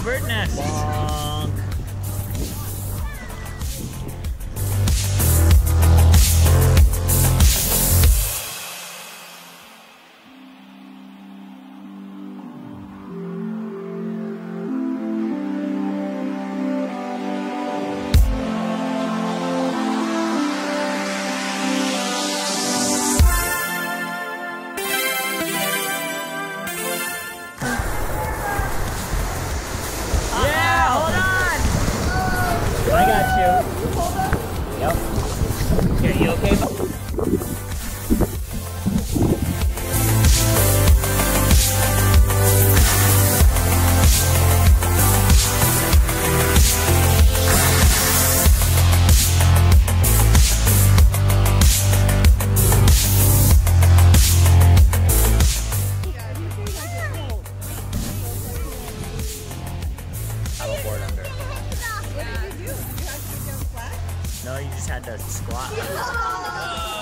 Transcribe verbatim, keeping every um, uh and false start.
bird nest. Bonk. I got you. Hold on. Yep. Okay, you okay? Paddleboard under. What did you do? Did you have to jump flat? No, you just had to squat.